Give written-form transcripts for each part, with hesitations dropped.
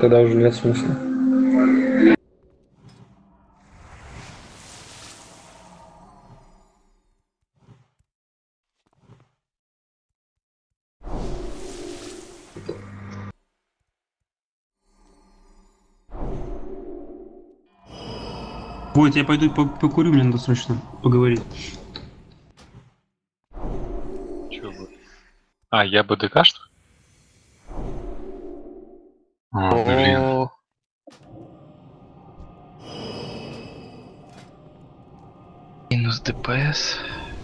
тогда уже нет смысла. Вот, я пойду покурю, мне надо срочно поговорить. Чё вы? А, я БДК, что ли? О, блин. Минус ДПС.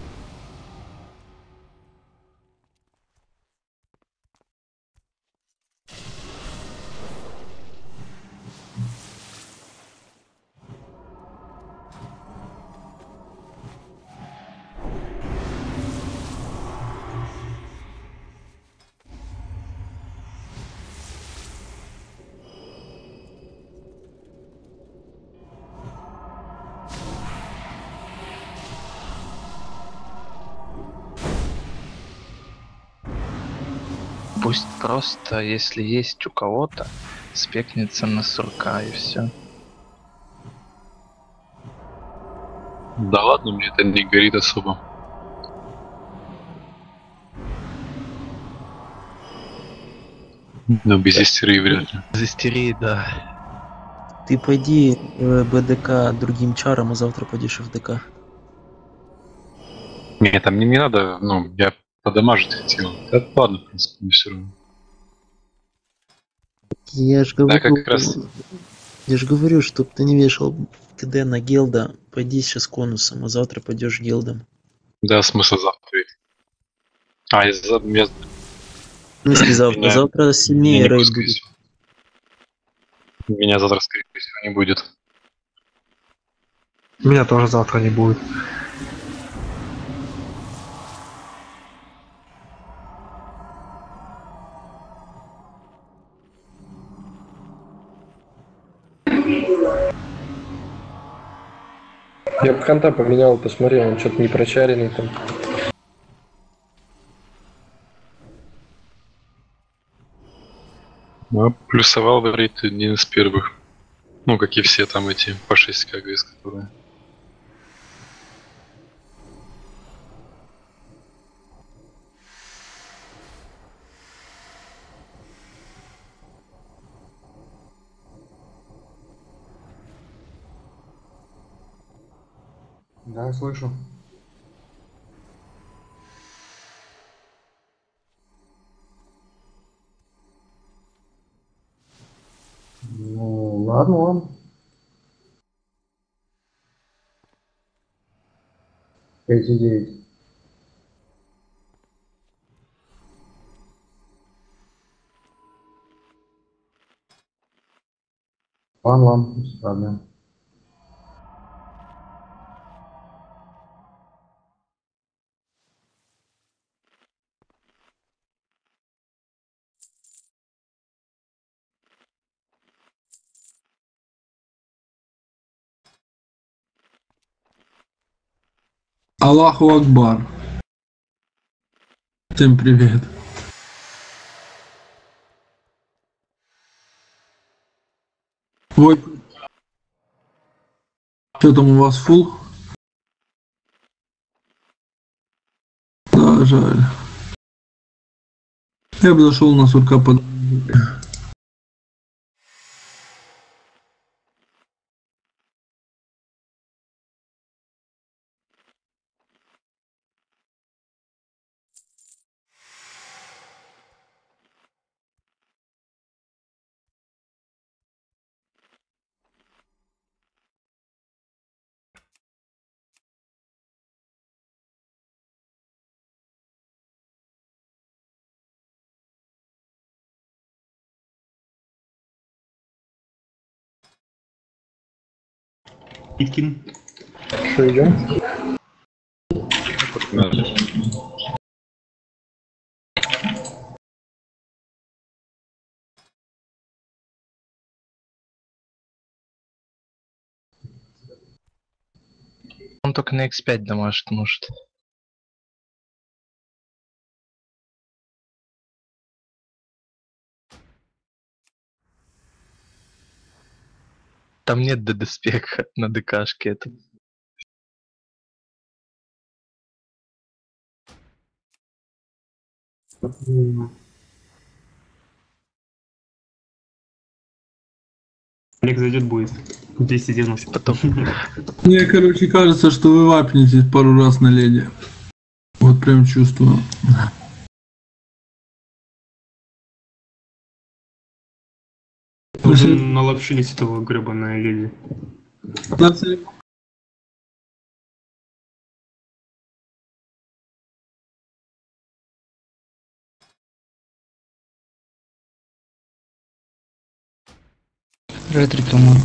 Пусть просто, если есть у кого-то, спекнется на сурка и все. Да ладно, мне это не горит особо. Но без истерии вряд ли. Без истерии, да. Ты пойди БДК другим чаром, а завтра пойдешь в ДК. Нет, там мне не надо, ну, я подамажить хотел. Да ладно, в принципе, мне все равно. Я ж Да, говорю, как раз. я ж говорю, чтоб ты не вешал КД на Гелда, пойди сейчас конусом, а завтра пойдешь Гелдом. Да, смысл завтра. А, я, В смысле завтра? Завтра сильнее рейд будет. Меня завтра, скорее всего, не будет. Меня тоже завтра не будет. Я бы ханта поменял, посмотрел, он что-то не прочаренный там. Ну, плюсовал в рейд один из первых. Ну, как и все там эти по 6 КГС, которые. Да, слышу. Ну, ладно, ладно. 5,9. Ладно, ладно, без проблем. Аллаху Акбар. Всем привет. Ой, что там у вас фул? Да, жаль. Я бы зашел на сурка под... Иткин. Что, идем? Он только на X5 дамажит, может. Там нет доспеха на ДКшке. Это... Олег зайдет будет. 290. Потом Мне, короче, кажется, что вы вапнетесь пару раз на леди. Вот прям чувствую. Уже налапшились этого гребаная леди. Ретри, по-моему.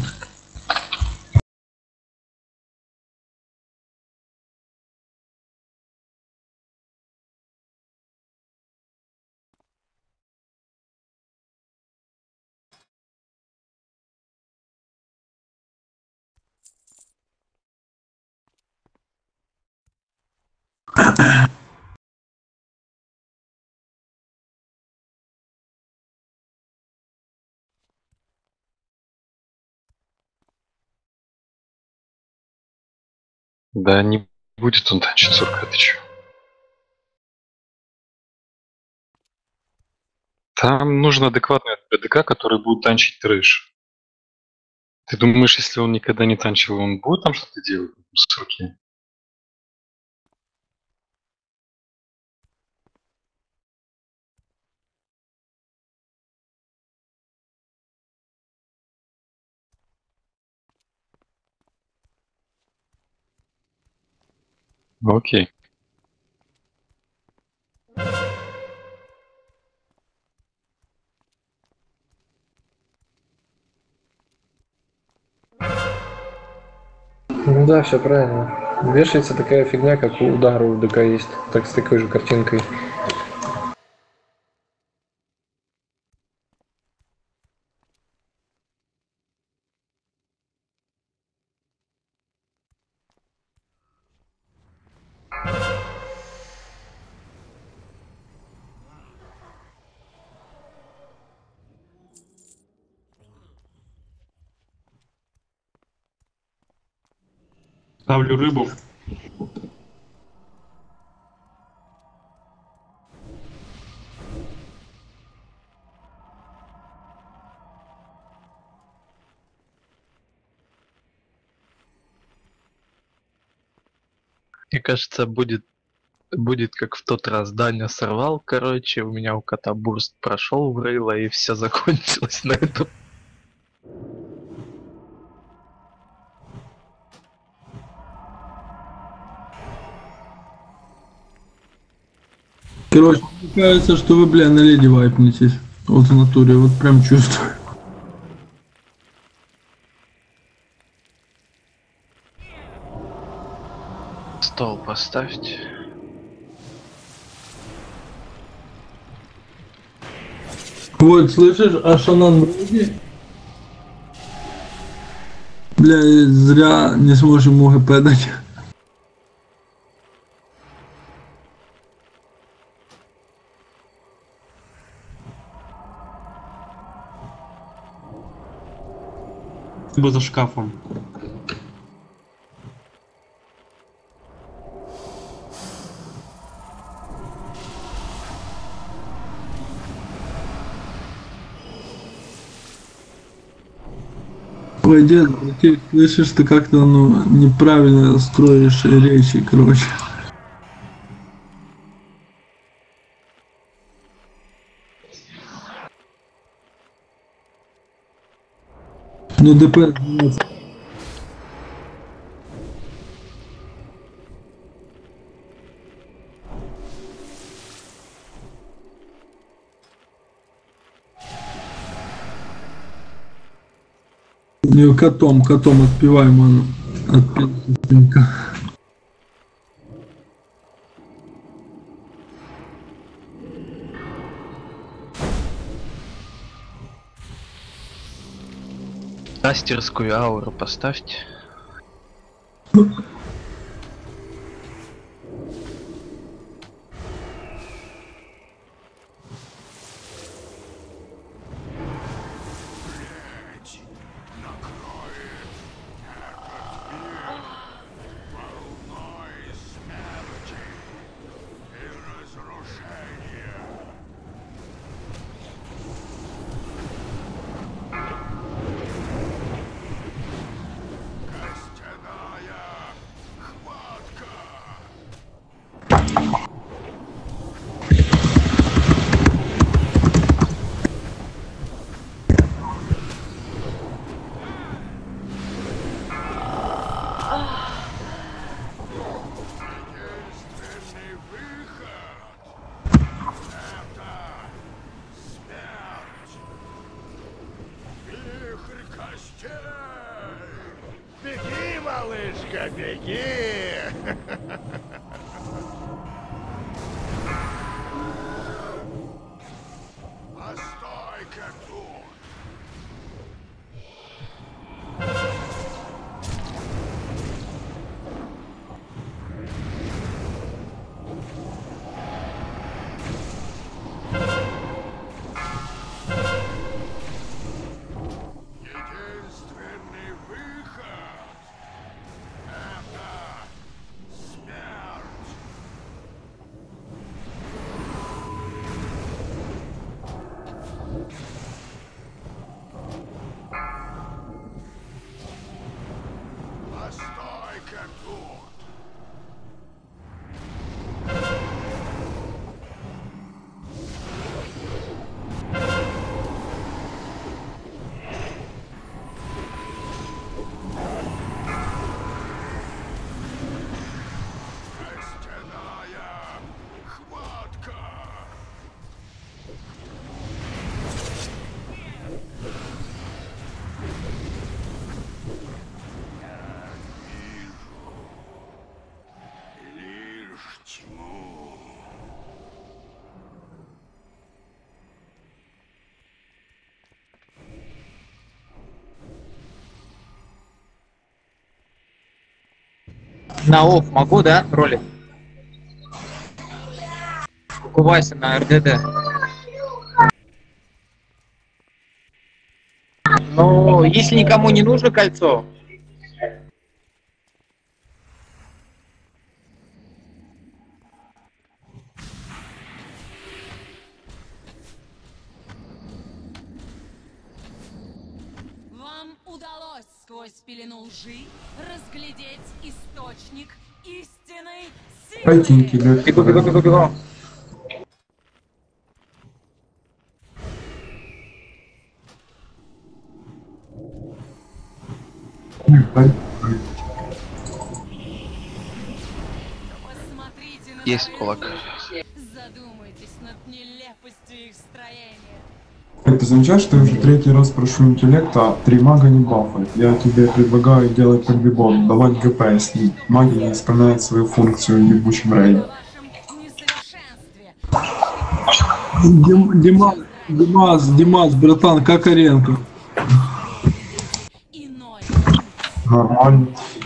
Да не будет он танчить, сурка, ты чё? Там нужен адекватный ПДК, который будет танчить трэш. Ты думаешь, если он никогда не танчил, он будет там что-то делать? Суки. Окей. Ну да, все правильно. Вешается такая фигня, как у удару в ДК есть. Так с такой же картинкой. Ставлю рыбу. мне кажется, будет как в тот раз. Даня сорвал, короче, у меня у кота бурст прошел в рыло, и все закончилось на этом. Короче, мне кажется, что вы, бля, на леди вайпнетесь. Вот в натуре, вот прям чувствую. Стол поставьте. Вот, слышишь, а Шанан вроде? Бля, зря не сможешь ему ГП дать. Либо за шкафом. Ой, дед, ты слышишь, ты как-то, ну, неправильно строишь речи, короче. Ну, ДП 12. Не, котом отпивай, ману. Отпил. Мастерскую ауру поставьте. Ну-ка, беги! Постой-ка тут! Единственный выход — это смерть. Постой-ка тут! Костяная хватка! Лишь тьму. На офф могу, да, ролик? Кувайся на РДД. Но если никому не нужно кольцо, Вам удалось сквозь пелену лжи разглядеть источник истинной Пойдинки, силы. да. бегу, бегу, бегу, бегу. Посмотрите на Есть свои кулак. руки. Задумайтесь над нелепостью их строения. Ты замечаешь, что я уже третий раз прошу интеллекта, а 3 мага не бафает. Я тебе предлагаю делать как дебот, давать ГП, если маги не исполняют свою функцию в ебучем О рейде. вашем несовершенстве. Димас, братан, как Аренко? Иной. Нормально.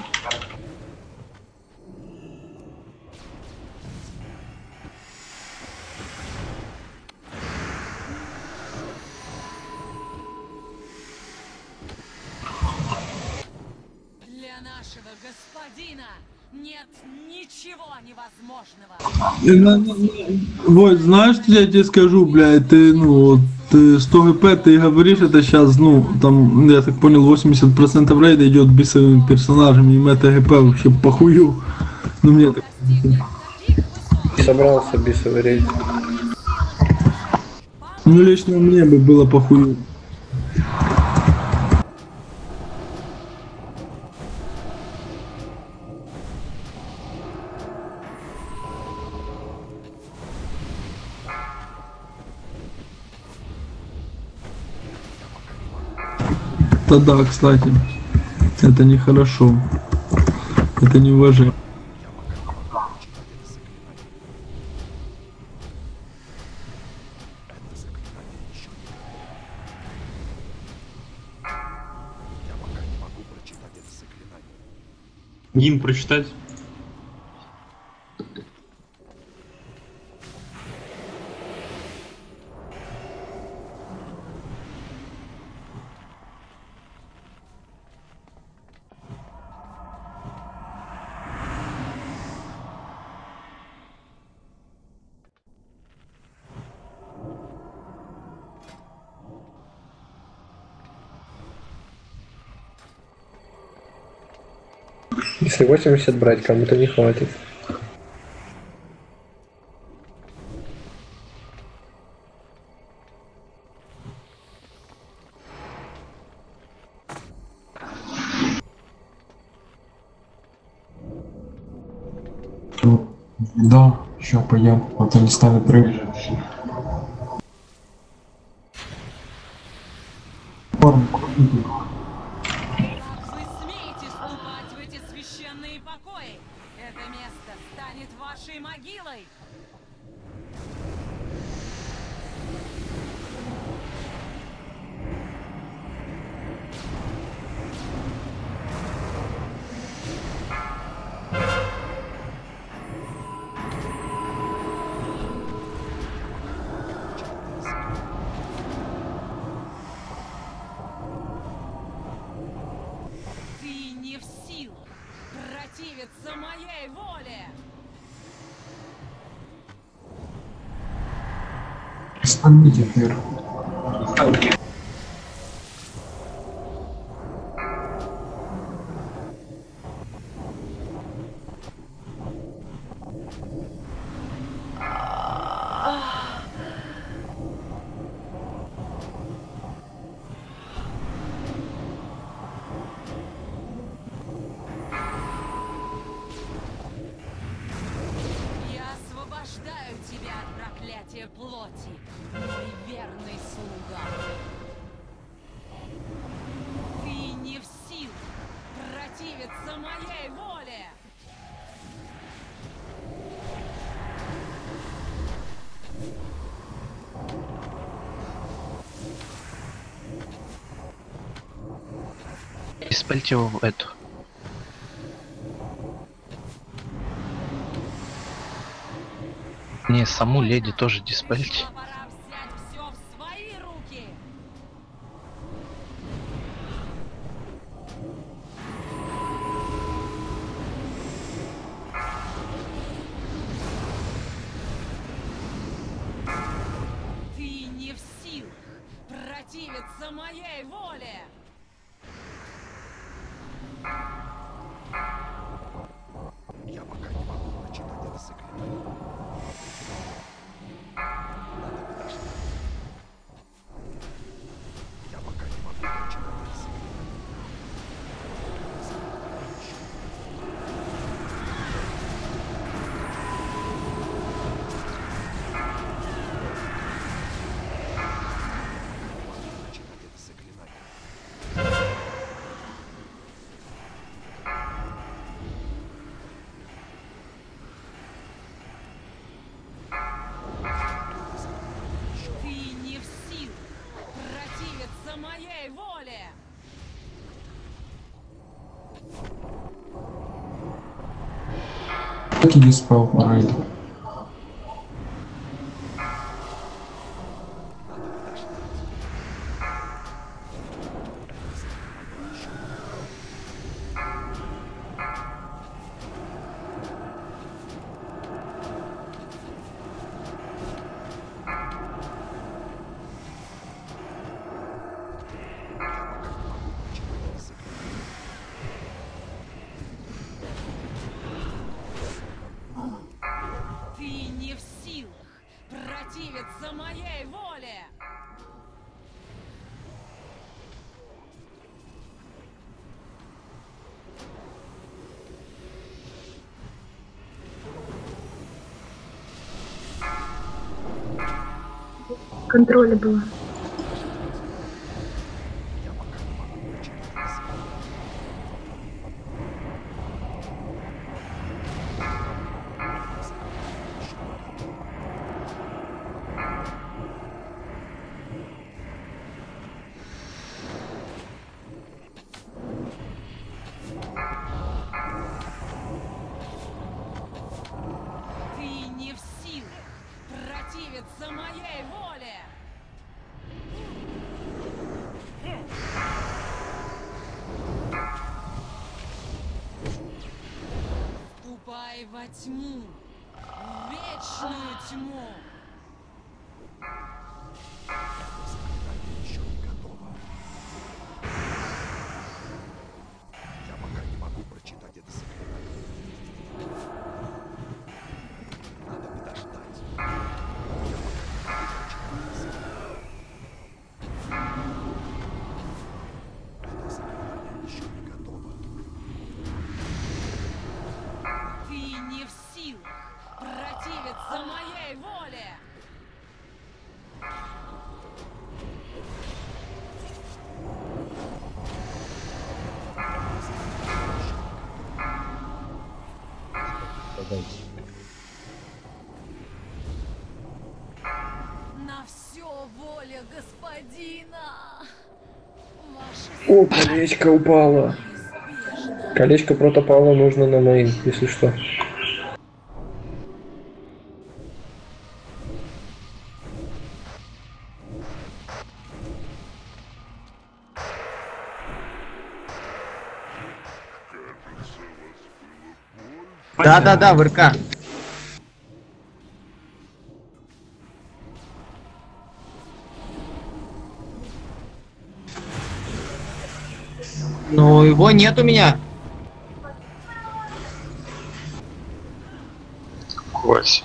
Для нашего господина нет ничего невозможного. Вот, знаешь, что я тебе скажу, блядь, ты, ну, вот, ты 100 ГП, ты говоришь это сейчас, ну, там, я так понял, 80% рейда идет бисовыми персонажами, им это ГП вообще похую. Ну, мне так... Собрался бисовый рейд. Ну, лично мне бы было похую. Да, кстати, это нехорошо. Это не уважение. Гимн прочитать. Если 80 брать, кому-то не хватит. Да, еще поем, а то не ставит рыбу. Форму. Как вы смеете вступать в эти священные моей воле! Спамните дыр. Я освобождаю тебя от проклятия плоти, мой верный слуга. Ты не в силах противиться моей воле. Используйте его в эту. Не, саму леди тоже диспельте. Пришло пора взять все в свои руки. Ты не в силах противиться моей воле. Я пока не могу прочитать это заклинание. Надо подождать. Я пока не могу прочитать это заклинание. Прочитать это заклинание. Ты не в силах противиться моей воле. Так и диспел по рейду. Ты не в силах противиться моей воле. Контроля было. Ты не в силах противиться моей воле. Ступай во тьму, в вечную тьму. Заклинание еще не готово. Я пока не могу прочитать это заклинание. Надо подождать. Я пока не могу прочитать это заклинание. Это заклинание еще не готово. Ты не в силах противиться моей воле. На все воля господина. Ваше О, колечко упало. неизбежно. Колечко протопало нужно на мейн, если что. Кажется, вас было больше. Да-да-да, в РК. Ну, его нет у меня. Вася.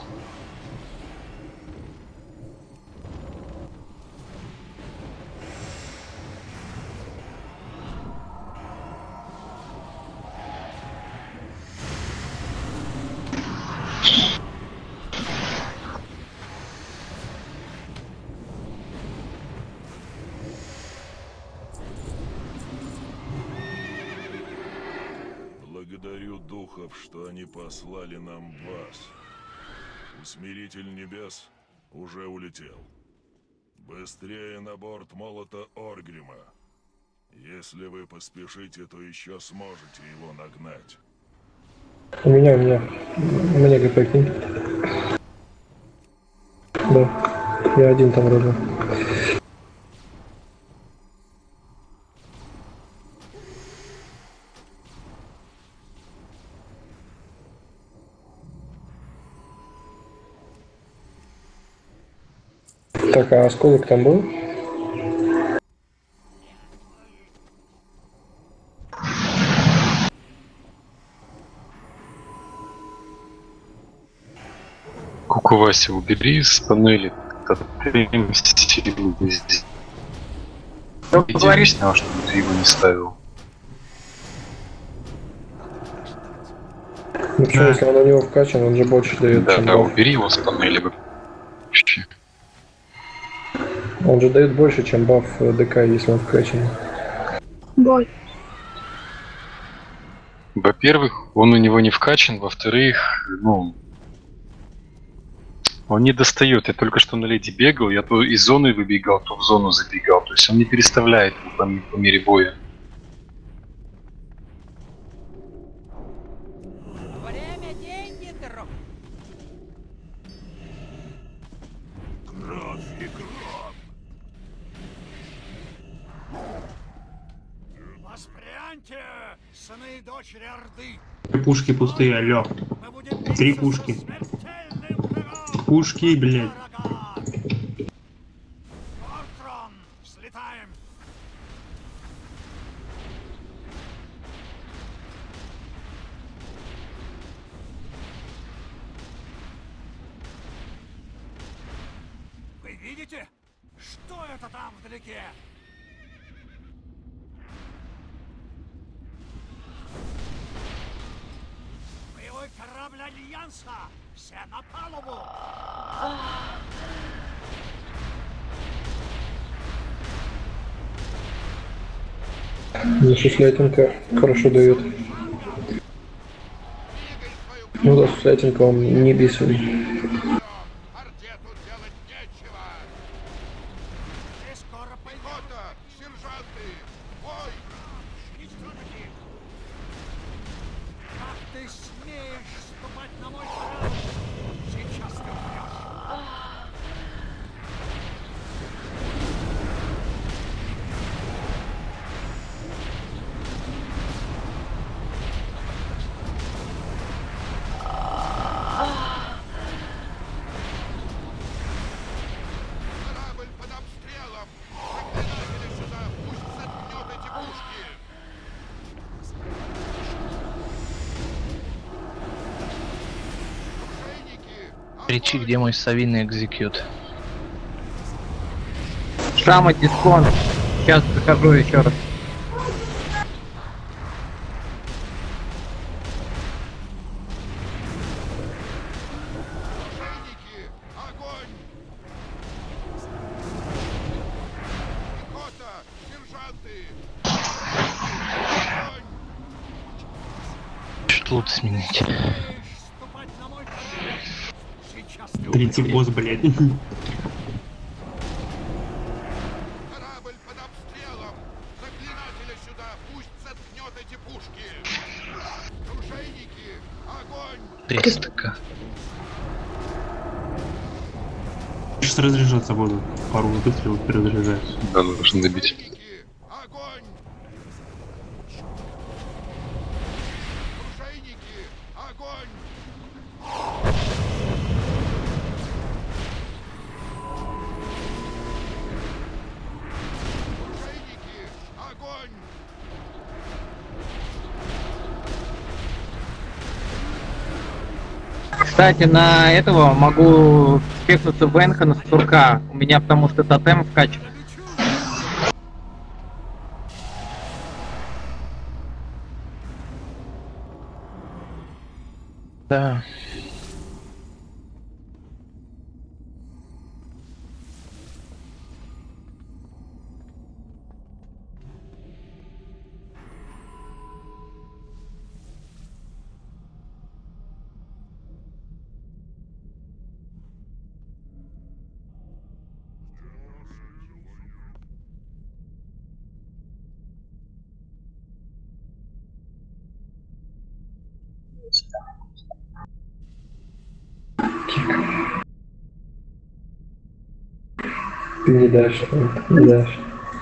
Благодарю духов, что они послали нам вас. Усмиритель небес уже улетел. Быстрее на борт молота Оргрима. Если вы поспешите, то еще сможете его нагнать. У меня ГП кинь. Да, я один там вроде. Так, а осколок там был? Куку Вася, убери с панели. Что говоришь? Объяснял, чтобы ты его не ставил. Ну что, если он на него вкачан, он же больше дает, Да, чем да, баф. убери его с панели вообще. Он же дает больше, чем баф ДК, если он вкачан. Бой. Во-первых, он у него не вкачан, во-вторых, ну, он не достает. Я только что на леди бегал, я то из зоны выбегал, то в зону забегал. То есть он не переставляет его по мере боя. Время, деньги, друг. Кровь и гром! Воспряньте, сыны и дочери Орды! Три пушки пустые, алё. Мы будем 3 биться пушки. со смертельным врагом! Пушки, блядь. Ортрон, взлетаем! Вы видите? Что это там вдалеке? Боевой корабль Альянса! Все на палубу! Ну, суслятинка хорошо дает. Ну да, суслятинка он не бисовый. Орде тут делать нечего! И скоро пойдем! Сержанты! Бой! Уничтожить их! Как ты смеешь ступать на мой корабль? Сейчас ты умрешь! Корабль под обстрелом! Заклинатели сюда! Пусть заткнет эти пушки! Кричи, где мой совиный экзекьют. Шама, дисконт. Сейчас покажу еще раз. Огонь! Пехота! Сержанты! Огонь! Чуть лут сменить. Ступать на мой корабль! Сейчас ты Третий босс, блядь. Корабль под обстрелом! Заклинателя сюда! Пусть заткнет эти пушки! Оружейники! Огонь! 300к. Сейчас разряжаться буду. Пару выстрелов перезаряжаюсь. Да, нужно добить. Огонь! Оружейники! Огонь! Огонь! Кстати, на этого могу спекнуться Венхана с сурка. У меня потому что тотем вкачан. Да. Ты не дашь, не дашь.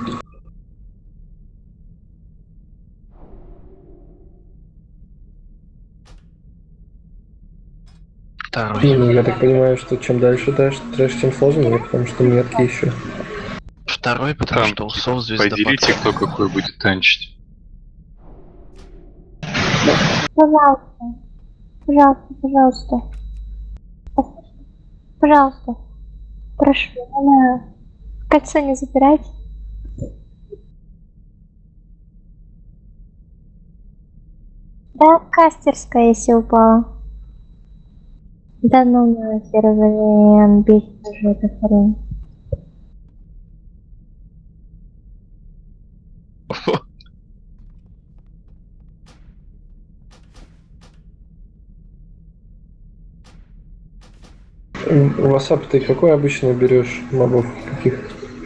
Второй. Ну, я так понимаю, что чем дальше трэш, тем сложнее, потому что метки еще. Второй, потому Там что усов звезда. поделите, кто какой будет танчить. Пожалуйста. Пожалуйста, пожалуйста. Пожалуйста. Прошу, она... Кольцо не забирать. Да, кастерская, если упала. Да ну нахер, блин, бесит уже эта хрень. Васап, ты какой обычно берешь мобов? Каких?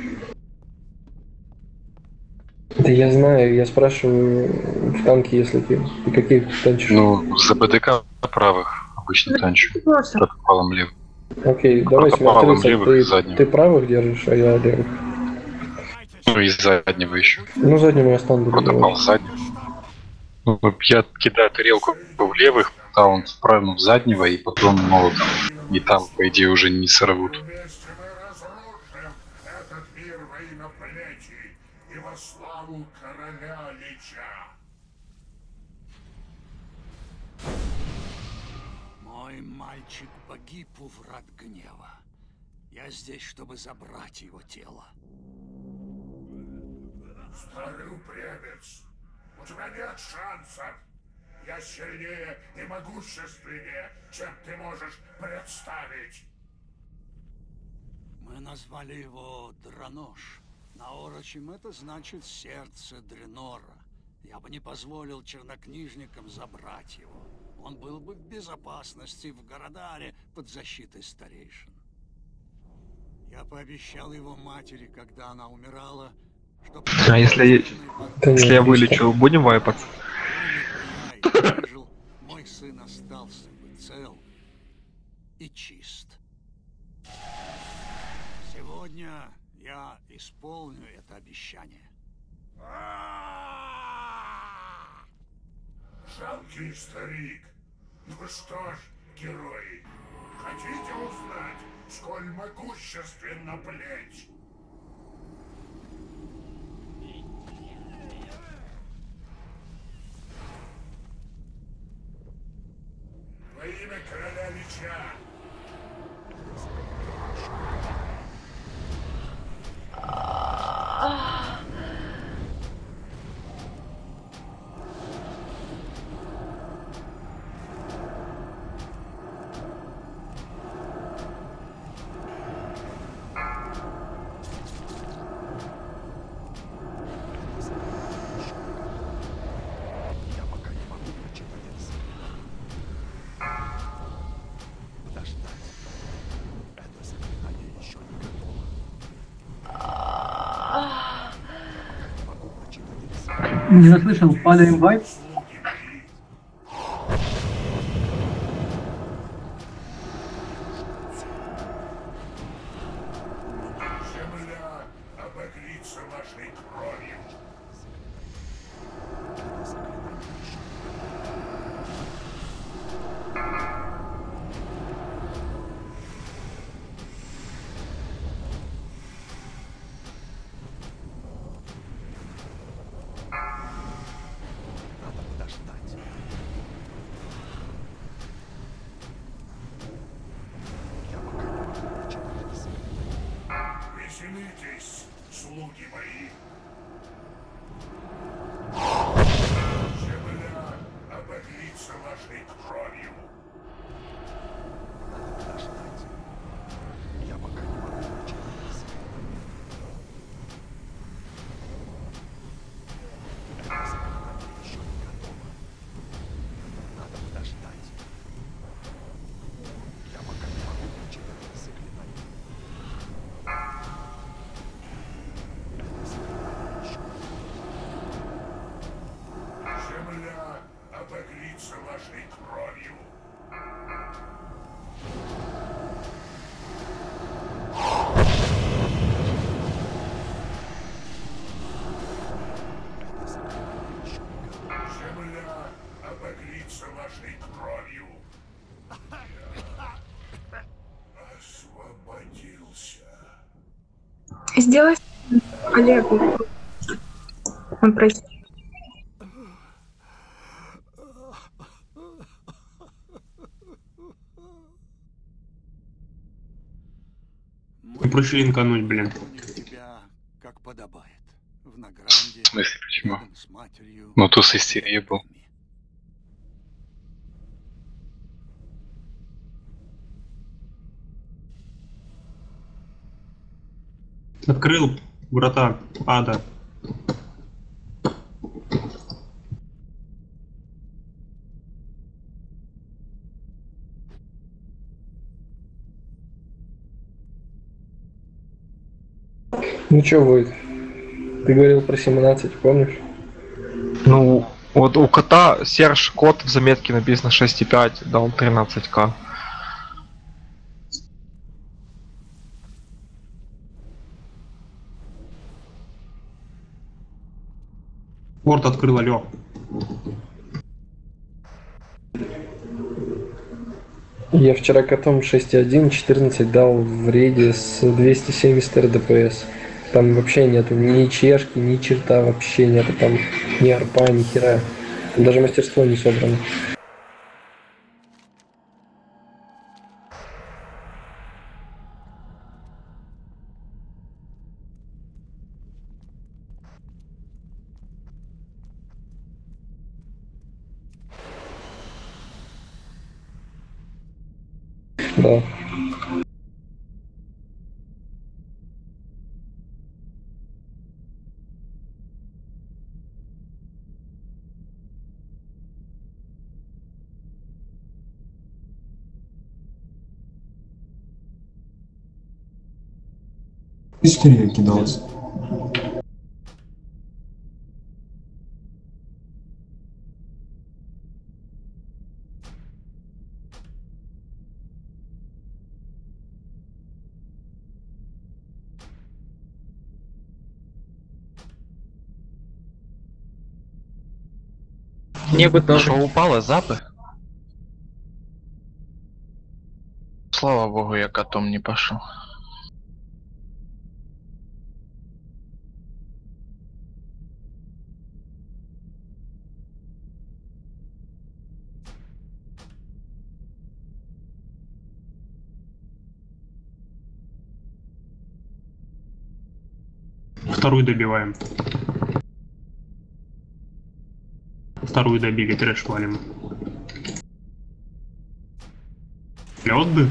Да я знаю, я спрашиваю в танке, если ты каких танчишь? Ну, за БДК правых обычно танчу. Протоколом левых. Окей, давай Протоколом смотри, левых и задним. ты правых держишь, а я левых. Ну и заднего еще. Ну, заднему я стану. Протокол заднего. Ну, я кидаю тарелку в левых, таунт в заднего, и потом молот. И там, по идее, уже не сорвут. Вместе мы разрушим этот мир во имя плети и во славу короля Лича. Мой мальчик погиб у врат гнева. Я здесь, чтобы забрать его тело. Старый упрямец, у тебя нет шансов. Я сильнее и могущественнее, чем ты можешь представить. Мы назвали его Дранош. На орочем это значит сердце Дренора. Я бы не позволил чернокнижникам забрать его. Он был бы в безопасности в Городаре под защитой старейшин. Я пообещал его матери, когда она умирала, что... А если я вылечу, будем вайпаться? Мой сын остался бы цел и чист. Сегодня я исполню это обещание. Жалкий старик. Ну что ж, герои, хотите узнать, сколь могущественна плеть? Во имя короля Лича. Не расслышал, пали инвайт? Земля обогрится вашей кровью. Сделай Олегу. Он просит. Проще инкануть, блин. Тебя, как подобает, в награде, В смысле, почему? рядом с матерью. Ну, туз истерии был. Открыл врата ада. Ну чё, Войт? Ты говорил про 17, помнишь? Ну, вот у кота Серж код в заметке написано 6,5, дал 13к. Порт открыл, алё. Я вчера котом 6.1, 14 дал в рейде с 270 РДПС. Там вообще нету ни чешки, ни черта вообще нету. Там ни арпа, ни хера. Там даже мастерство не собрано. Да. Истерия кидалась. Мне бы тоже. Что упало, запы? Слава богу, я котом не пошел. Вторую добиваем. Вторую добили, трэш валим. Лёд бы.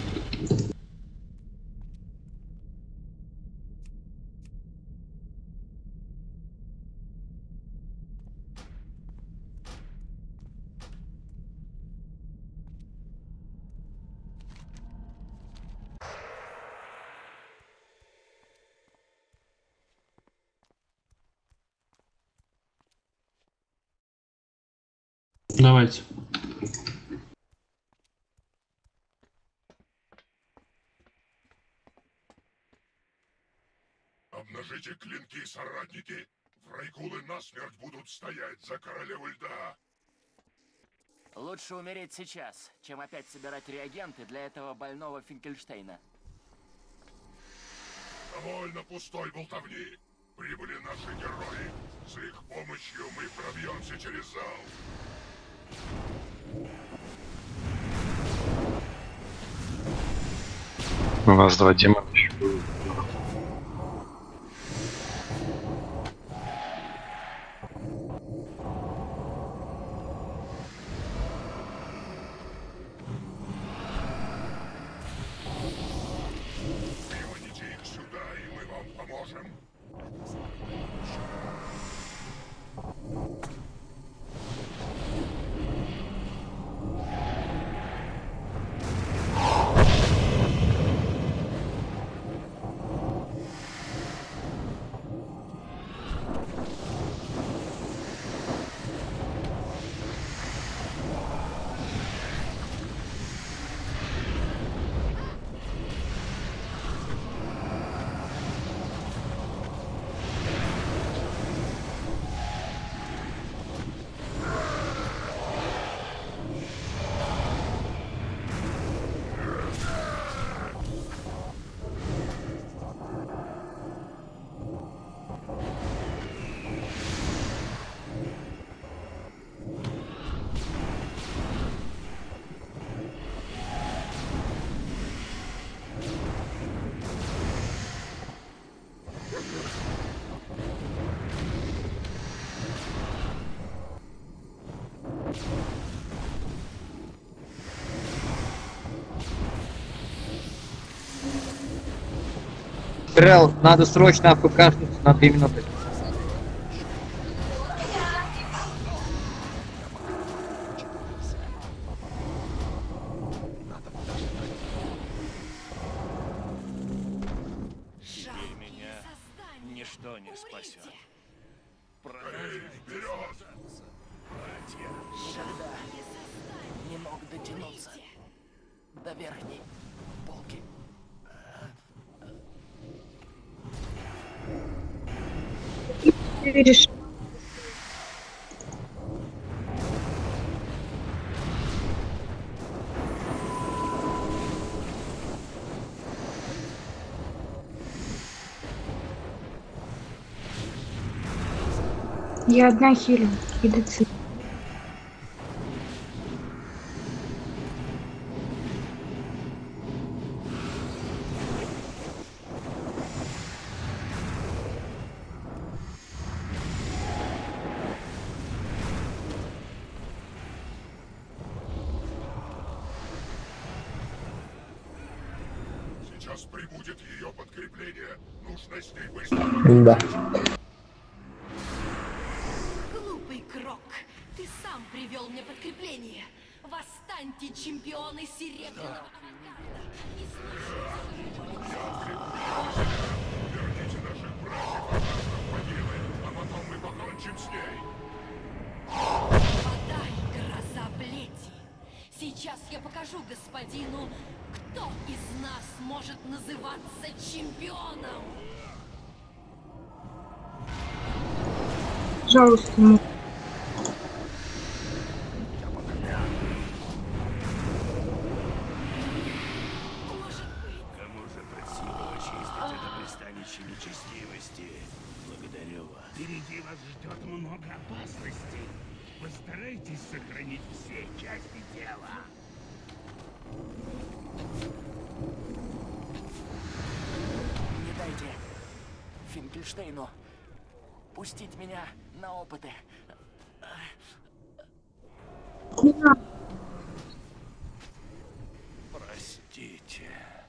Давайте. Обнажите клинки, соратники. Врайкулы насмерть будут стоять за королеву льда. Лучше умереть сейчас, чем опять собирать реагенты для этого больного Финкельштейна. Довольно пустой болтовни. Прибыли наши герои. С их помощью мы пробьемся через зал. У вас два демона еще. Приманите их сюда, и мы вам поможем. Трел, надо срочно АФКшнуться на 2 минуты. Теперь меня ничто не спасет. Продолжайте сражаться, братья. Никогда не мог дотянуться до верхней полки. Видишь? Я одна хилю и деци. Сейчас прибудет ее подкрепление. Нужно с ней быстро. Да. Глупый Крок, ты сам привел мне подкрепление. Восстаньте, чемпионы Серебряного Авангарда. И Верните наших братьев обратно в могилы, а потом мы покончим с ней. подай, гроза плети. Сейчас я покажу господину, кто из нас может называться чемпионом. Пожалуйста, ну. Кому же под силу очистить это пристанище нечестивости? Благодарю вас. Впереди вас ждет много опасностей. Постарайтесь сохранить все части тела. Не дайте Финкельштейну пустить меня на опыты. Простите.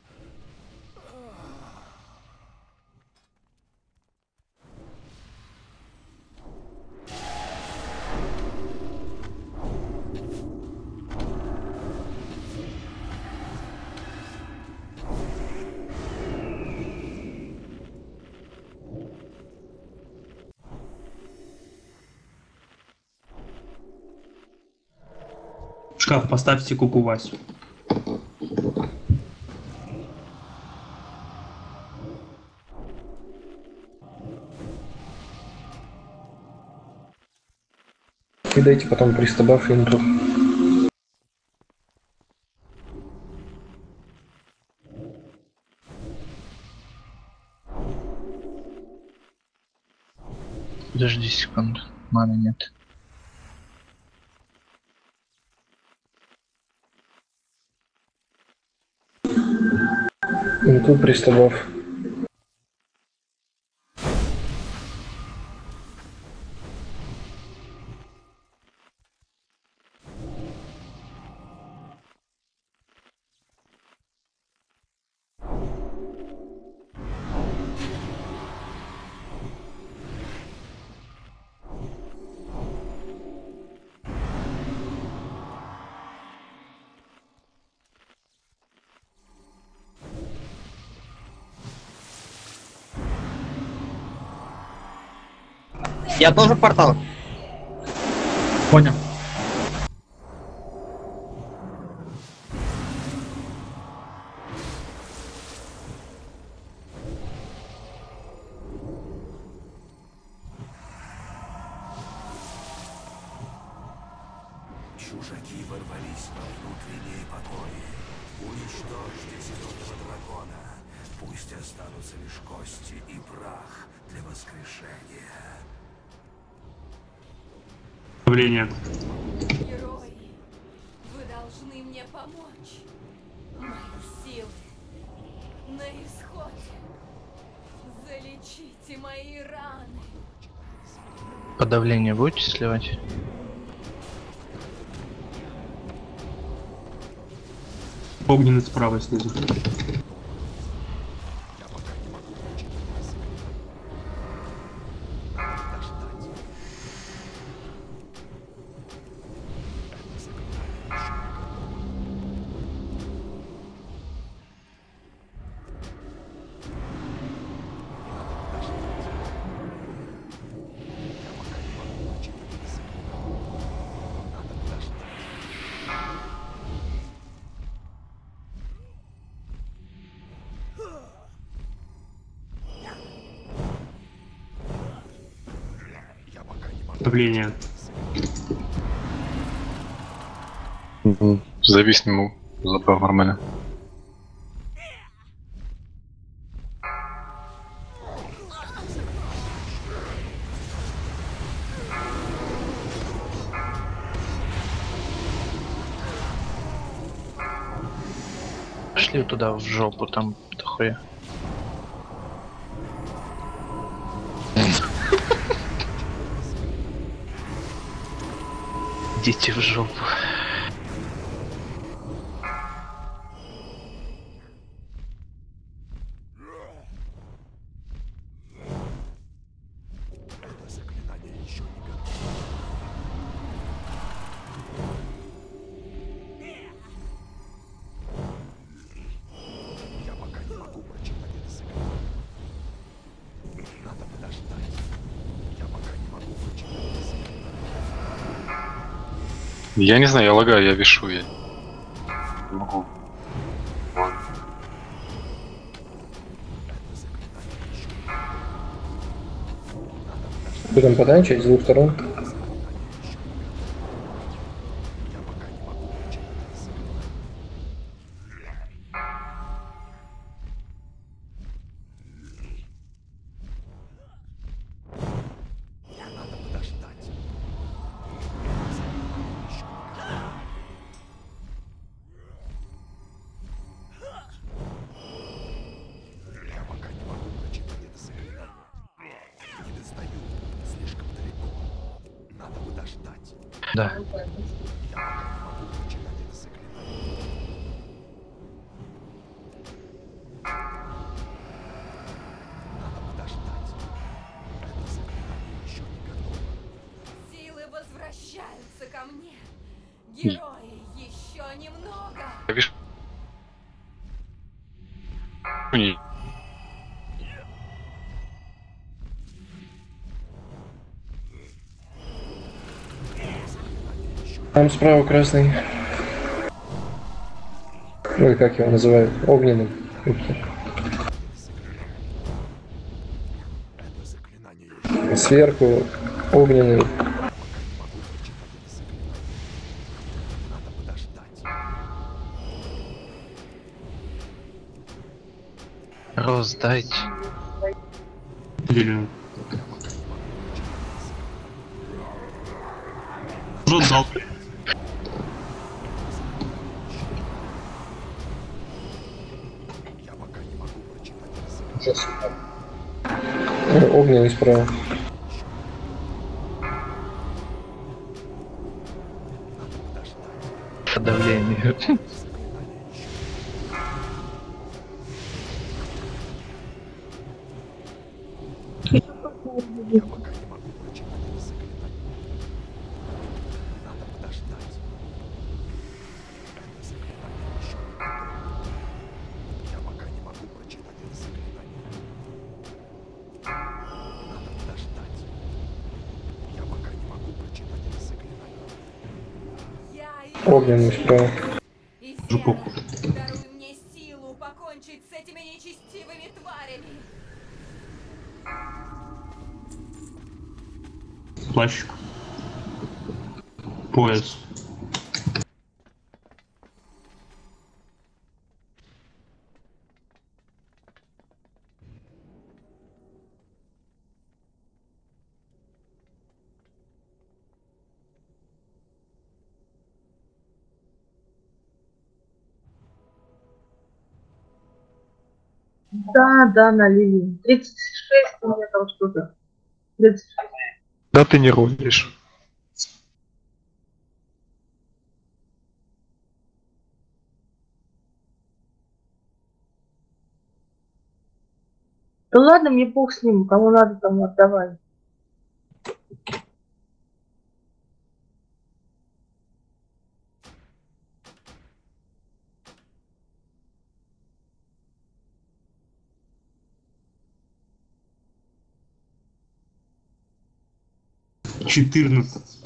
В шкаф поставьте куку Васю. Кидайте потом пристабав инту. Подожди секунду, маны нет. Инту пристабав. Я тоже в портал. Понял. Чужаки ворвались во внутренние покои. Уничтожьте зеленого дракона. Пусть останутся лишь кости и прах для воскрешения. Давление. Герои, вы должны мне помочь. Мои силы на исходе. Залечите мои раны. Подавление будете сливать? Огненный справа снизу. Давление. Завис не могу. Забрал нормально. Пошли туда в жопу, там дохуя. Идите в жопу. Я не знаю, я лагаю, я вешу, я не могу. Будем подачать с двух сторон. Да. Силы возвращаются ко мне. Герои, еще немного. Я вешу. Не. Там справа красный. Ой, как его называют? Огненный. Сверху огненный. Раздать. Делю. Уже дал. Огненный справа. Давление. Огненный справа. Жуков. Даруй мне силу покончить с этими нечестивыми тварями. Плащик. Пояс. Да, да, налили. 36 у меня там что-то. 36. Да ты не рулишь. Да ладно, мне бог с ним, кому надо, тому отдавай. Четырнадцать.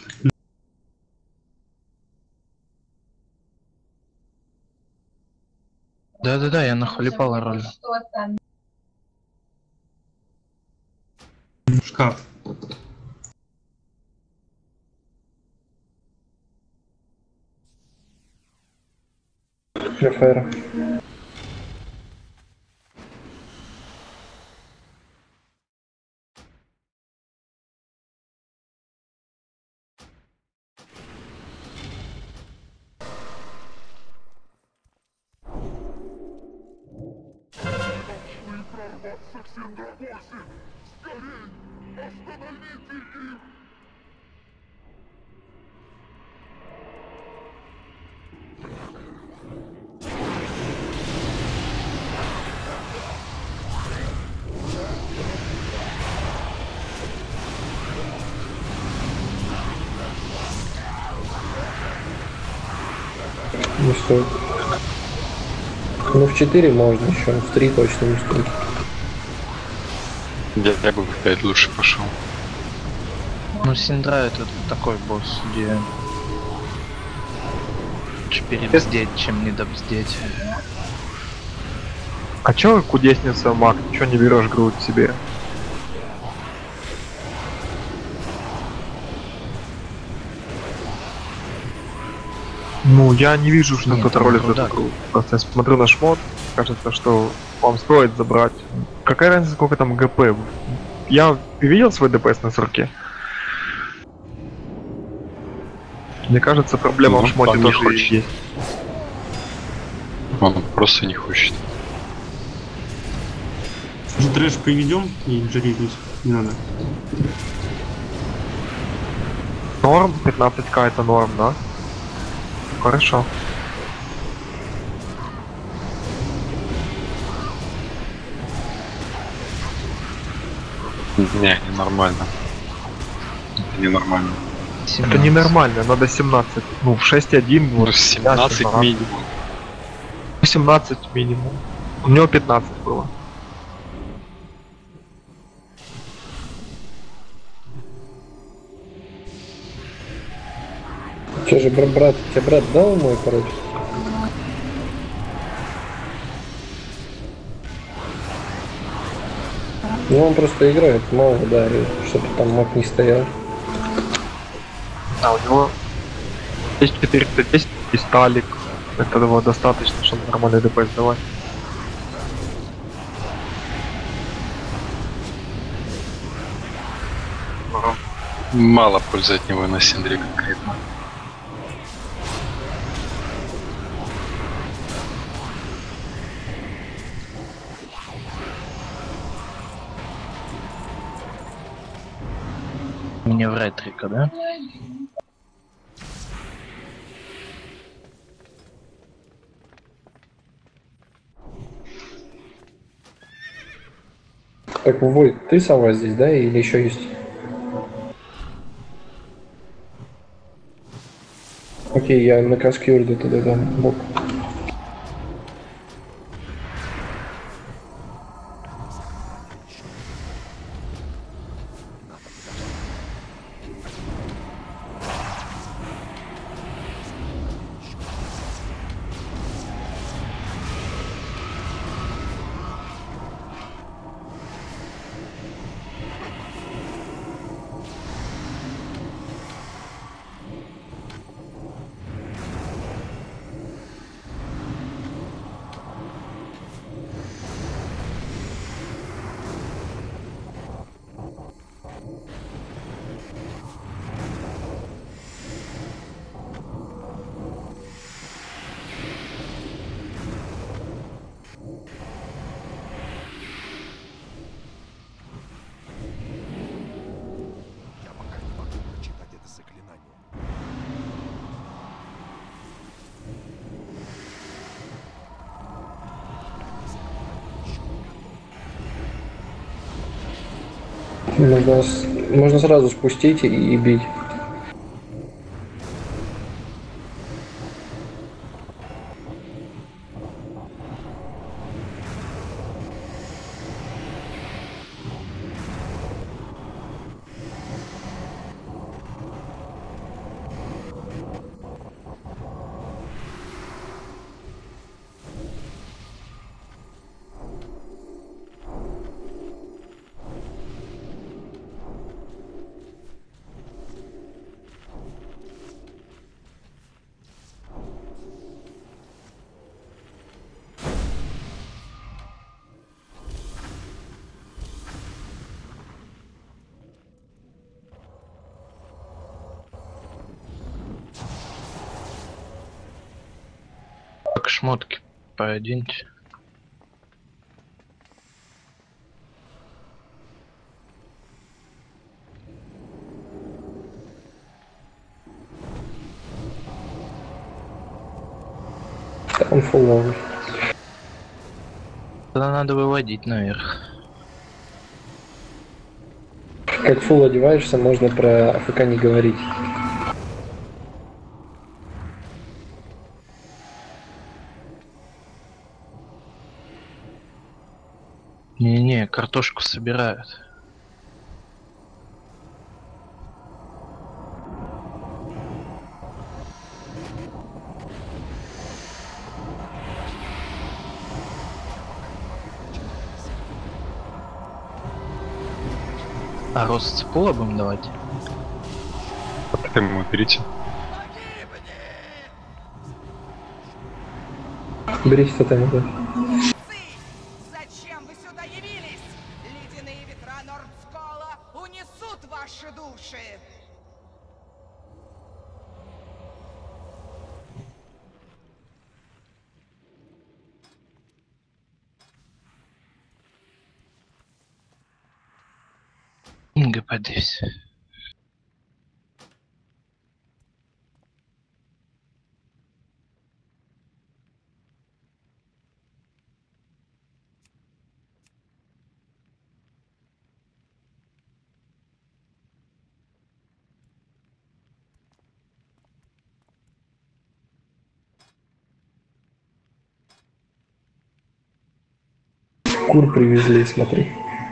Да-да-да, я нахлебал роль. Шкаф. ФР. Не стоит. Ну в 4 можно еще, в 3 точно не стоит. Я бы в 5 лучше пошел. Ну, Синдра это такой босс, где лучше перебздеть, чем недобздеть. А чё кудесница, маг? Чё не берешь грудь себе? Ну, я не вижу, что кто-то ролит в эту грудь. Просто я смотрю на шмот, кажется, что вам стоит забрать. Какая разница, сколько там ГП? Я видел свой ДПС на 40. Мне кажется, проблема в шмоте тоже есть. Он просто не хочет. Уже трэш приведем и джарить не надо. Норм, 15к это норм, да? Хорошо. Не, ненормально. Это ненормально. Это ненормально, надо 17. Ну, в 6.1. Ну, 17 минимум. 17 минимум. У него 15 было. Че же, брат, тебе брат дал мой пароль? Ну он просто играет мало, да, чтобы там маг не стоял. А у него есть 410 и сталик. Этого достаточно, чтобы нормальный ДПС давать. Мало пользы от него на Синдре конкретно. Мне в ретрика, да? Так, Войт, ты сова здесь, да, или еще есть? Окей, я на Каскюрду тогда дам бок. Можно сразу спустить и бить. шмотки пооденьте. Там фуловый. Тогда надо выводить наверх. Как фул одеваешься, можно про АФК не говорить. Не-не, картошку собирают. А рост с пола будем давать? Ты ему берите. Берите тотем, да. Зачем вы сюда явились? Ледяные ветра Нордскола унесут ваши души! ГПД. Кур привезли, смотри.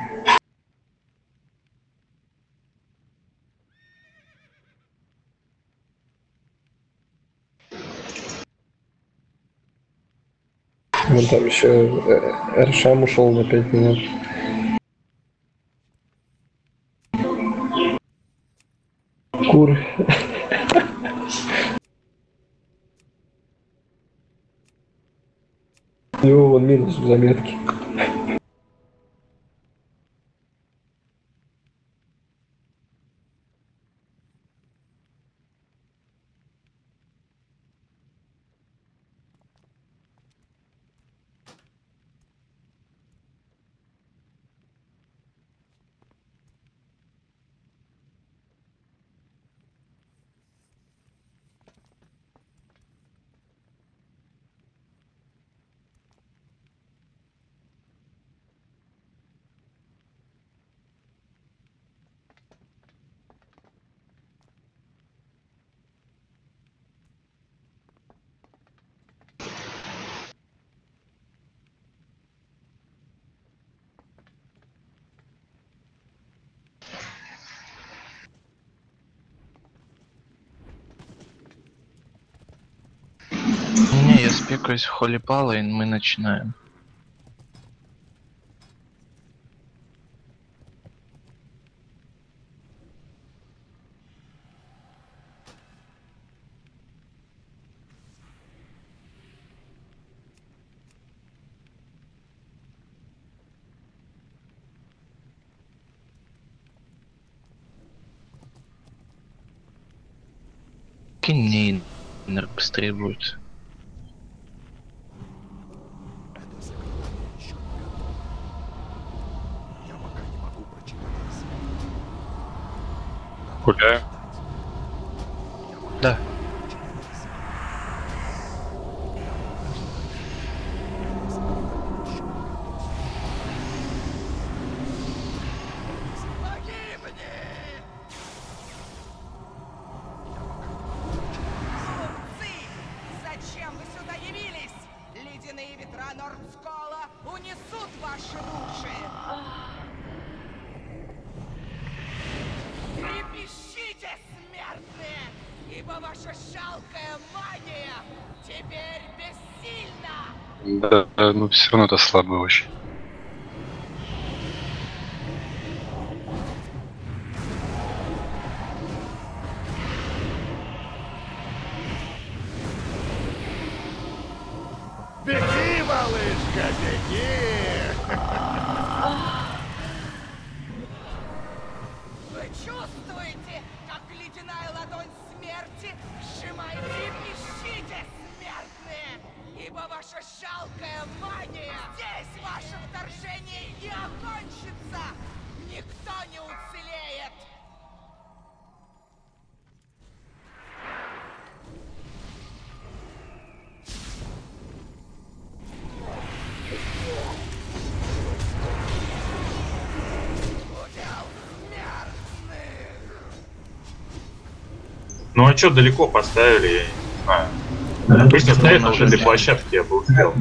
Вон там еще Эршам ушел на 5 минут. Кур. У него вон минус в заметке. Не, я спекаюсь в Холли Пала, и мы начинаем. Кинь, быстрее будет. Гуляю. Да. Зачем вы сюда явились? Ледяные ветра Нордскола унесут ваши души! Трепещите, смертные, ибо ваша жалкая магия теперь бессильна! Да, ну все равно это слабо очень. Беги, малышка, беги! Вы чувствуете, как ледяная ладонь смерти сжимает? Трепещите, смертные, ибо ваша ваша жалкая магия! Здесь ваше вторжение и окончится! Никто не уцелеет! Ну а чё далеко поставили, я не знаю. Пусть оставят на этой площадке, я бы успел.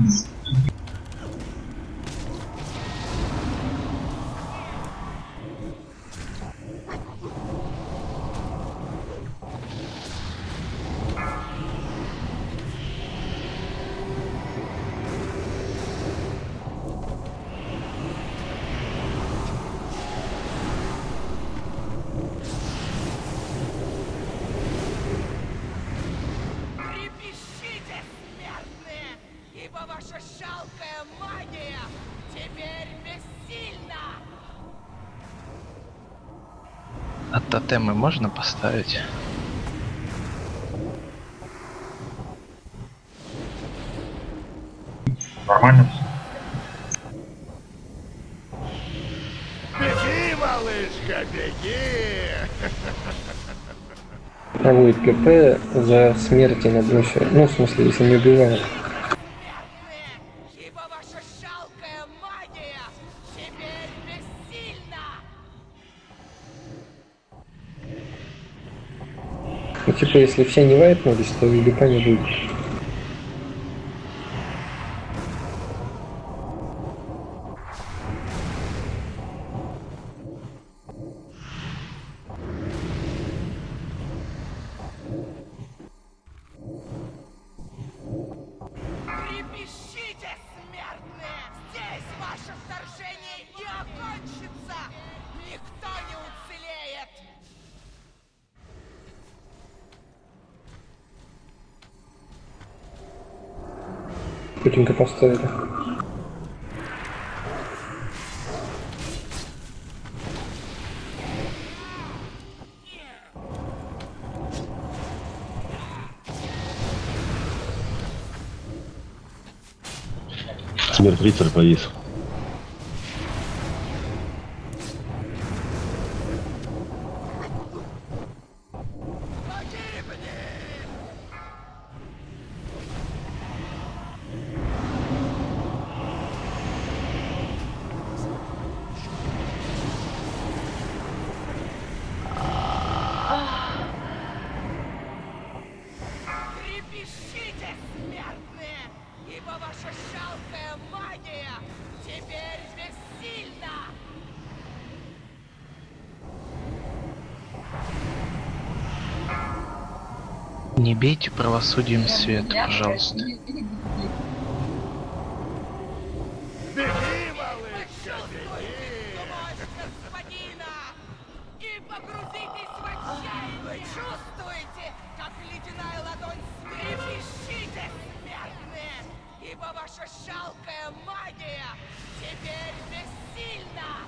Трепещите, смертные, ибо ваша жалкая магия теперь бессильна! А тотемы можно поставить? Нормально. Беги, малышка, беги! А будет ГП за смерти на боссе. Ну, в смысле, если не убивают. Ибо ваша жалкая магия теперь бессильна! Ну, типа, если все не вайпнулись, то и ГП не будет. Трепещите, смертные! Здесь ваше вторжение и окончится! Никто не уцелеет! Путинка поставили. Смерть рыцарь повис. Трепещите, смертные, ибо ваша жалкая магия теперь бессильна! Не бейте правосудием свет, пожалуйста. Беги, малышка, беги! Господина! И погрузитесь в отчаяние! Вы чувствуете, как ледяная ладонь трепещите, смертные! Ибо ваша жалкая магия теперь бессильна!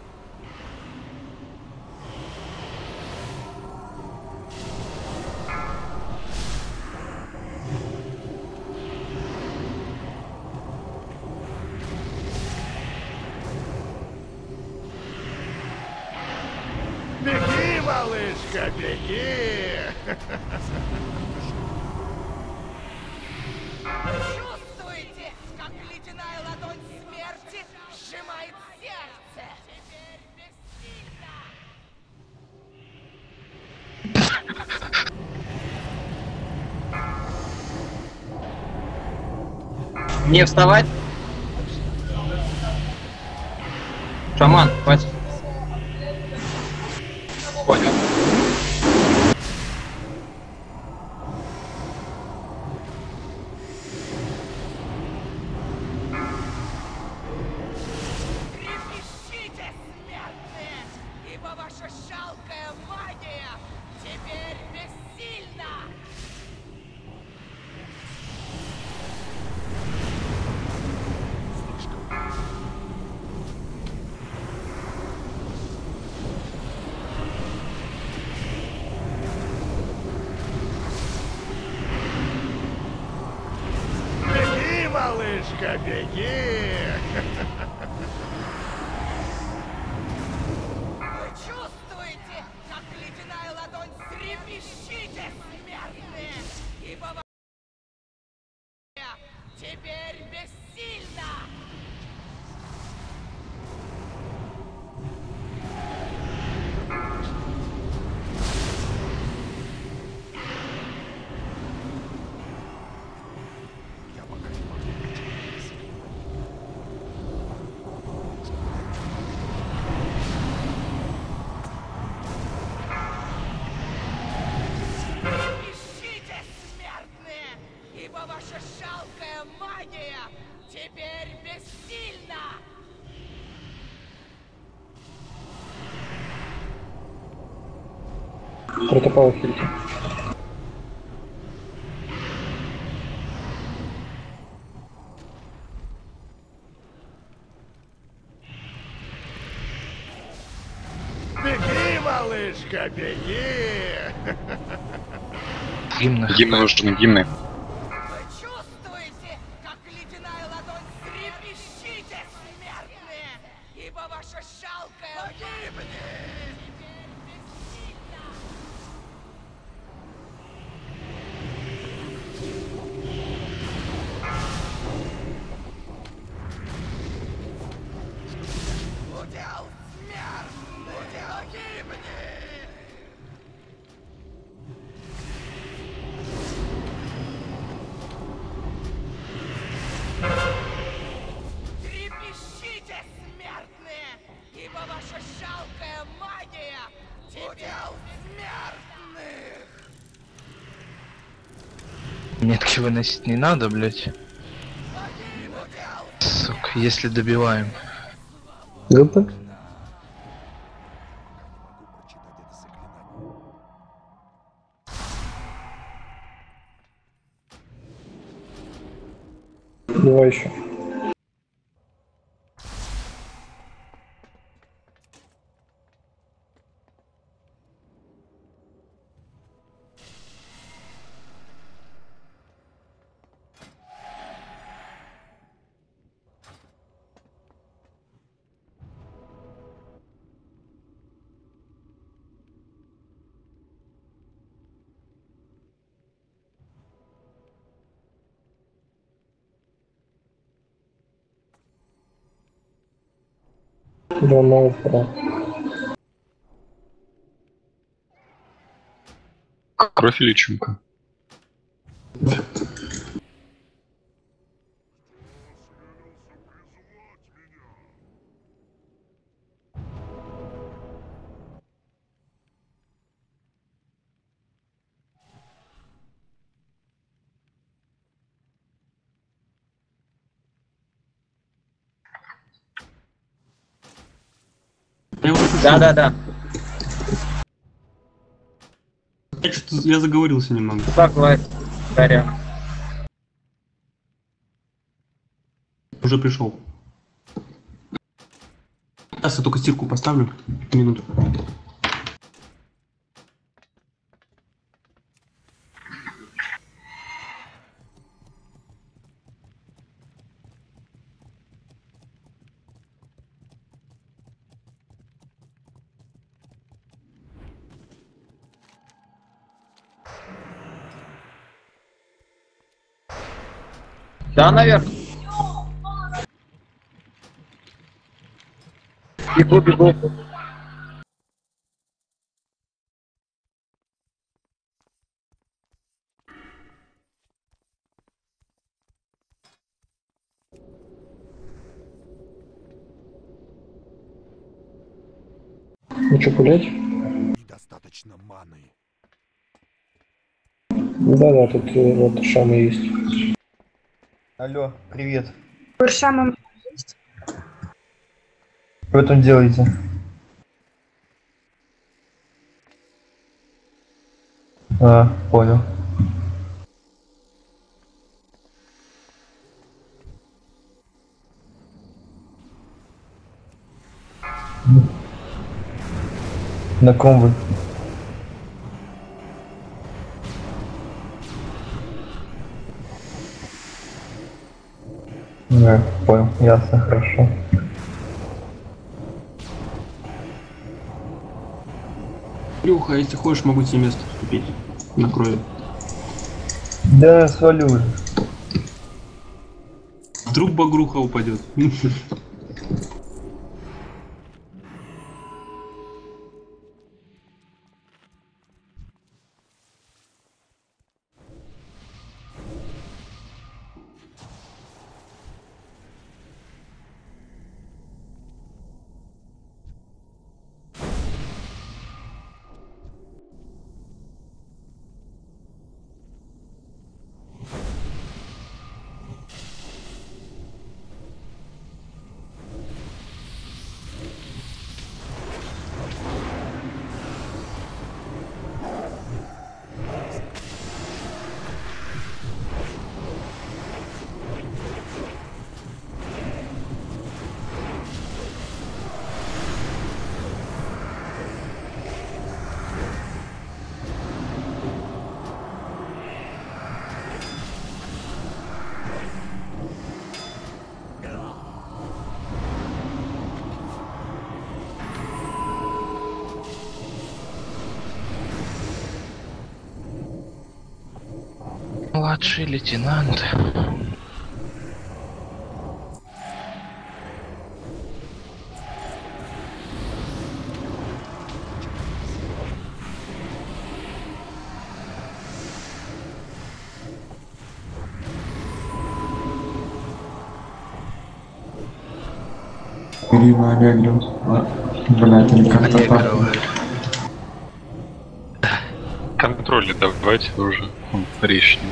Беги, малышка, беги! Чувствуете, как ледяная ладонь смерти сжимает сердце? Теперь бессильна! Не вставать. Шаман, хватит. Понял. Трепещите, смертные, ибо ваша жалкая магия теперь бессильна! малышка, беги! Вы чувствуете, как ледяная ладонь трепещите, смертные, ибо ваша теперь бессильна! Ищите, смертные, ибо ваша жалкая магия теперь бессильна! Протопал хильте. Беги, малышка, беги! Гимны. Гимны нужны, гимны. Вы чувствуете, как ледяная ладонь трепещите, смертные, ибо ваша жалкая погибни! Теперь бессильна! Удел смерть! Удел гибни! Трепещите, смертные, ибо ваша жалкая магия удел смертных! Метки выносить не надо, блять. Сука, если добиваем. ГП? Давай еще. Два мало вправо. Кровь или чумка? Да. Я заговорился немного. Согласен, Дарья. Уже пришел. Сейчас я только стирку поставлю. Минуту. Да, наверх. Бегу. Ну что, пулять? Недостаточно маны. Да, тут вот шамы есть. Алло, привет. Шамом есть? Что вы там делаете? А, понял. На ком вы? Да, понял, ясно, хорошо. Илюха, если хочешь, могу тебе место уступить. Накрою. Да, свалю уже. Вдруг багруха упадет. Младший лейтенант. Ирина Аллегров. Блять, или как-то так. Контроль давайте уже. Он речный.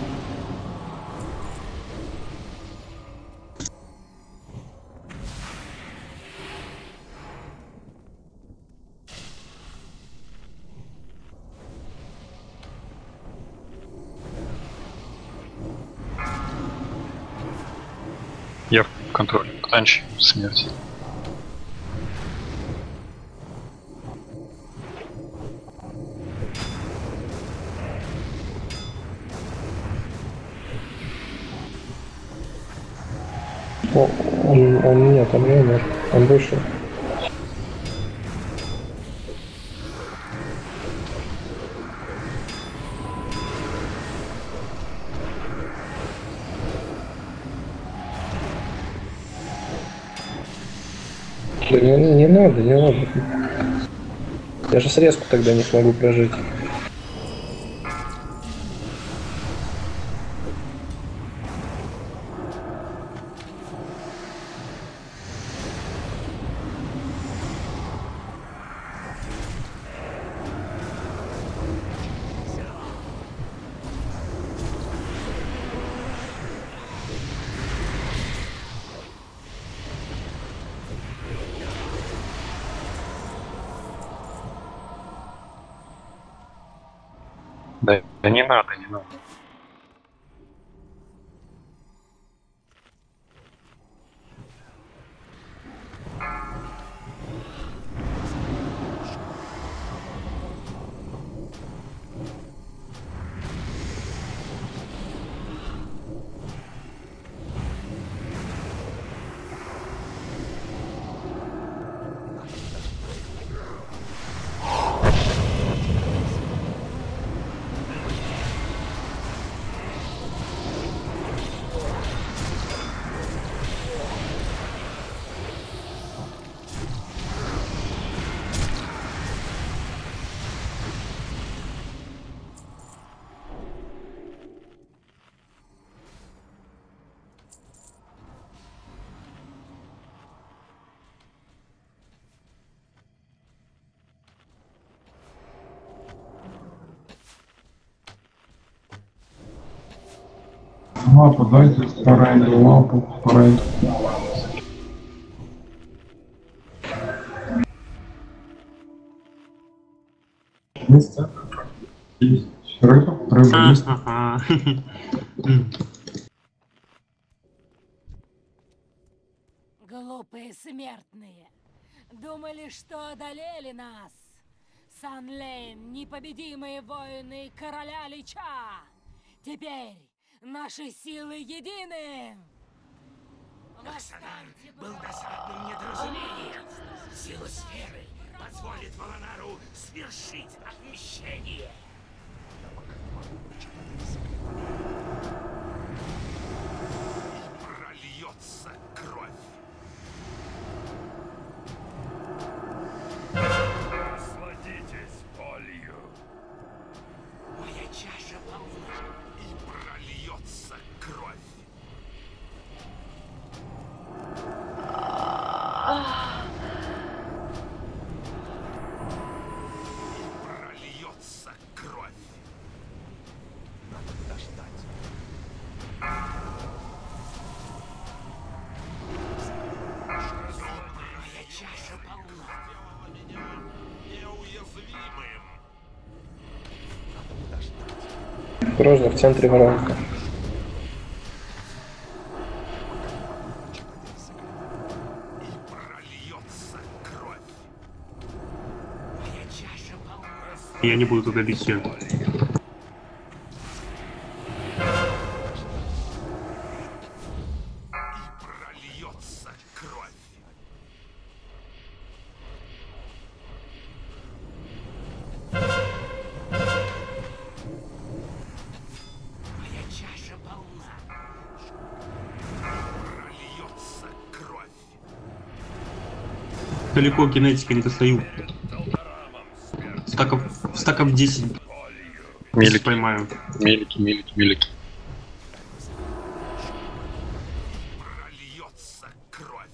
Я в контроле. Танчи смерти. Он нет, он не умер. Он вышел. Да не надо, не надо. Я же срезку тогда не смогу прожить. Да не надо, не надо. Лапу дайте, старайте, лапу, старайте. Есть? Есть. Рыба? Рыба есть? Глупые смертные. Думали, что одолели нас. Санлейн, непобедимые воины короля Лича. Теперь наши силы едины. Оксанар был досадным недоразумением. Сила сферы позволит Волонару свершить отмщение. И прольется кровь. Насладитесь болью. Моя чаша полна. И прольется кровь. Прольется кровь. Надо подождать. Моя чаша полна. Сделала меня неуязвимым. Надо подождать. Осторожно, в центре воронка. Я не буду туда бить ее. Прольется кровь. Моя чаша полна. Прольется кровь. Далеко кинетика не достаю. Стаков 10. Мелики. Поймаю. Мелики. Прольется кровь.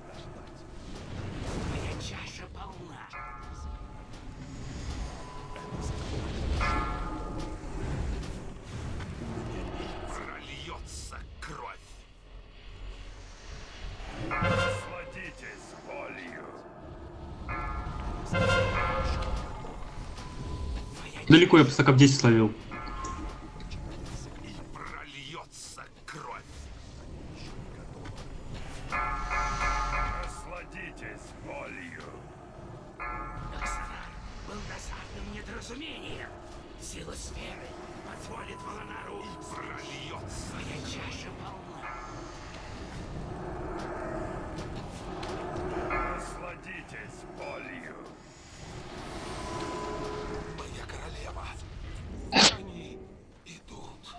Моя чаша полна. Прольется кровь. Насладитесь болью. Далеко я стаков 10 словил. Прольется кровь. Насладитесь болью. Оксанар был досадным недоразумением. Сила сферы позволит Волонару прольется. Моя чаша полна. Насладитесь болью. Моя королева. Они идут.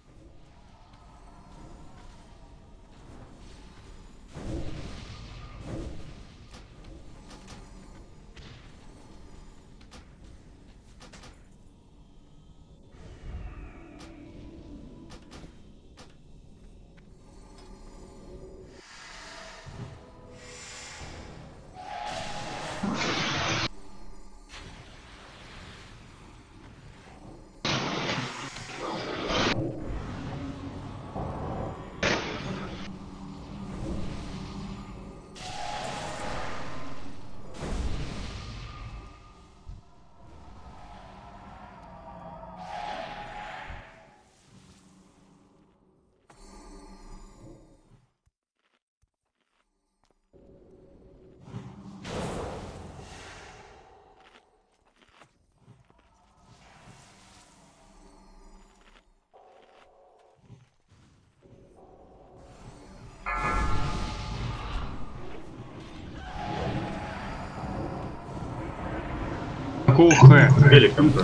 Какого х? Великом-то.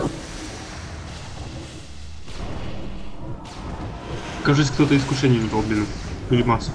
Кажется, кто-то искушение не блин. Или массу.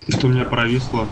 Что у меня провисло.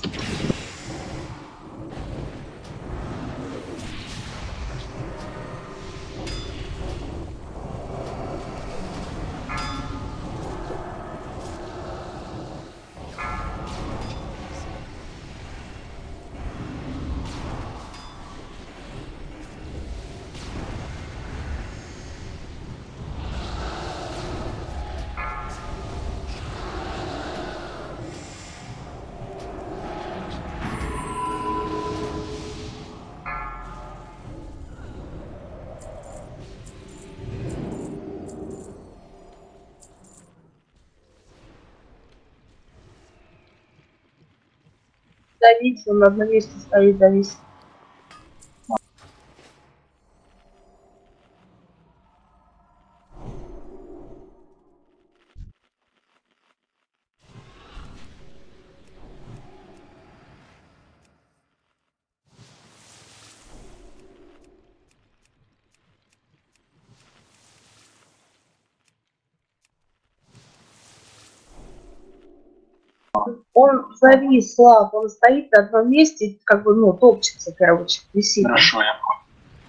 Давить, он на одном месте стоит, давить. Он завис, Слав, он стоит на одном месте, как бы, ну, топчется, короче, висит. Хорошо, я понял.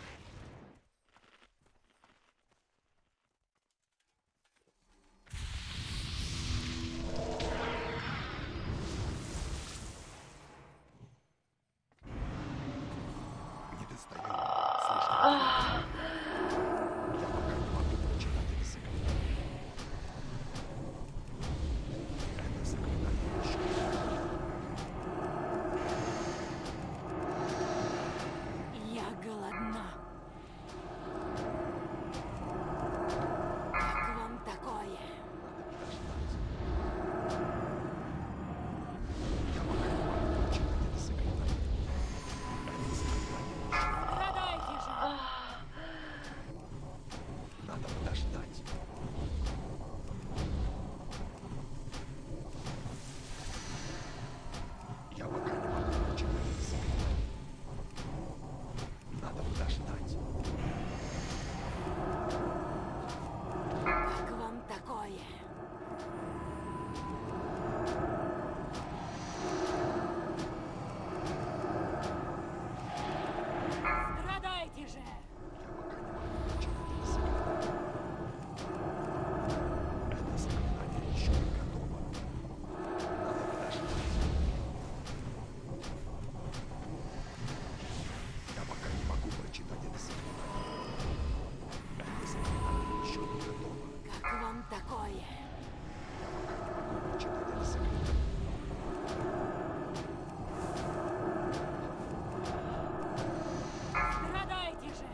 Я голодна. Как вам такое? Страдайте же! Надо подождать. Я пока не могу прочитать это заклинание. Надо подождать. Как вам такое? Страдайте же! Это заклинание еще не готово. Надо подождать. Я пока не могу прочитать это заклинание. Это заклинание еще не готово. Как вам такое? Я пока не могу прочитать это заклинание. Страдайте же!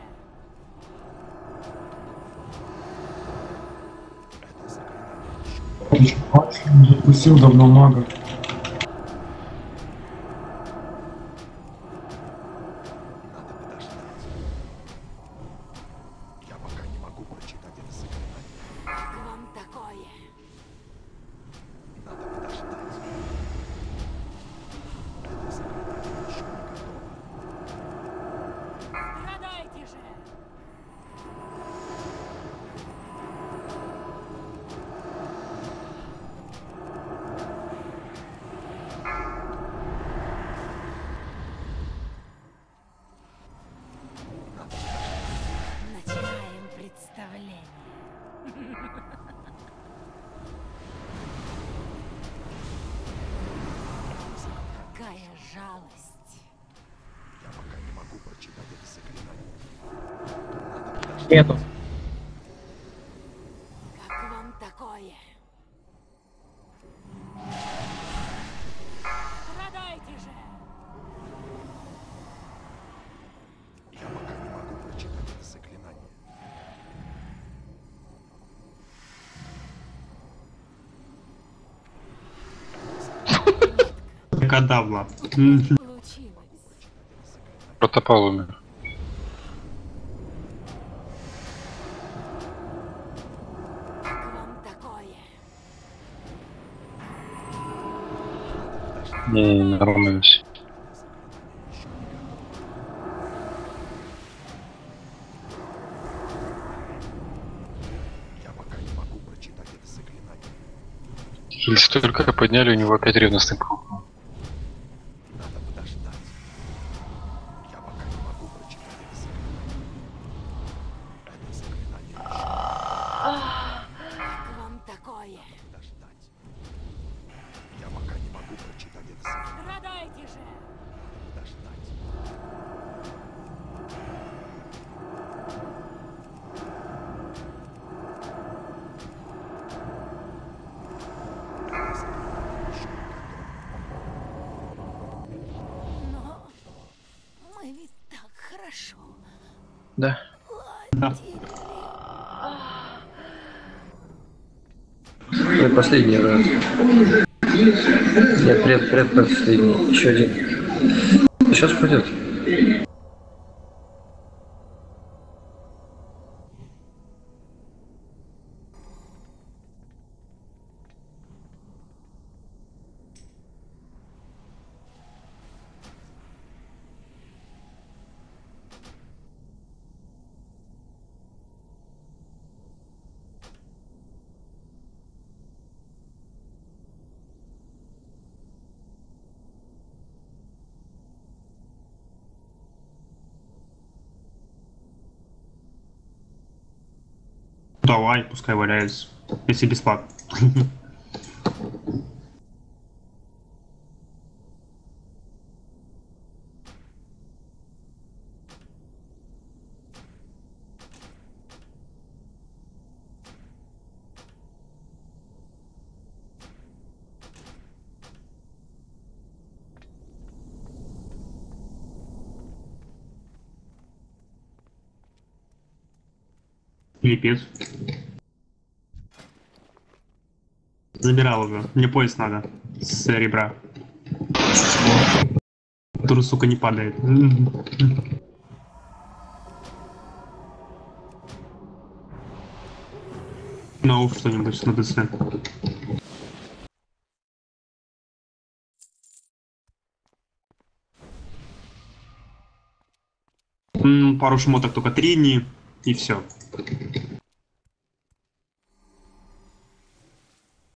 Запустил давно мага. Я пока не могу прочитать это заклинание. Как вам такое? Надо подождать. Это заклинание еще не готово. Страдайте же! Начинаем представление. Какая жалость. Я пока не могу прочитать это заклинание. Надо подождать. Нету. Как вам такое? Страдайте же! Я пока не могу прочитать это заклинание. Кадавла. Протопал умер. Как вам такое? Не, нормально все. Я пока не могу прочитать это заклинание. Если только подняли, у него опять ревностный круг. Вам такое. Я пока не могу прочитать это. Страдайте же. Но мы ведь так хорошо. Да. Предпоследний раз. Нет, предпоследний. Еще один. Сейчас пойдет. Давай, пускай валяется. Если бесплатно. Липец. Забирал уже. Мне пояс надо. С ребра. Который, сука, не падает. Ну, что-нибудь на ДС. Пару шмоток, только 3 дни, и все.